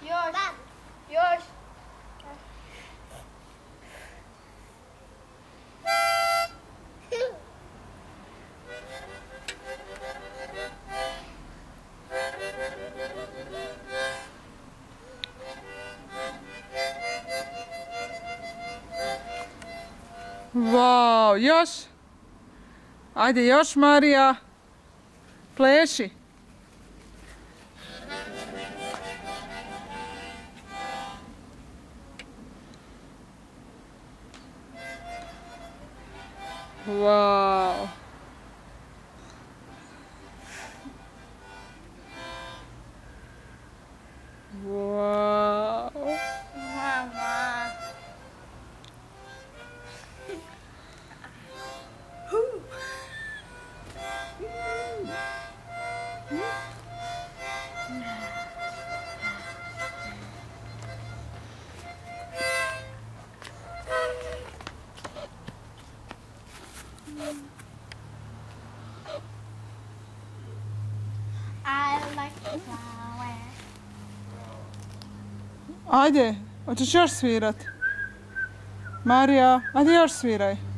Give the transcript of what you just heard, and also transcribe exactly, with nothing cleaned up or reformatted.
Još. Još. Vau, još. Ajde još, Marija. Pleši. Vau. Vau. Mama. I like the flower. Ajde, hoćeš još svirat? Marija, ajde još sviraj.